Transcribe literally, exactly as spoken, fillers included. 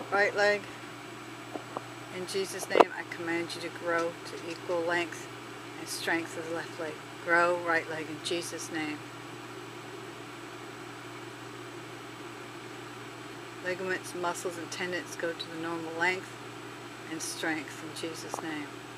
Right leg, in Jesus' name, I command you to grow to equal length and strength of the left leg. Grow, right leg, in Jesus' name. Ligaments, muscles, and tendons go to the normal length and strength in Jesus' name.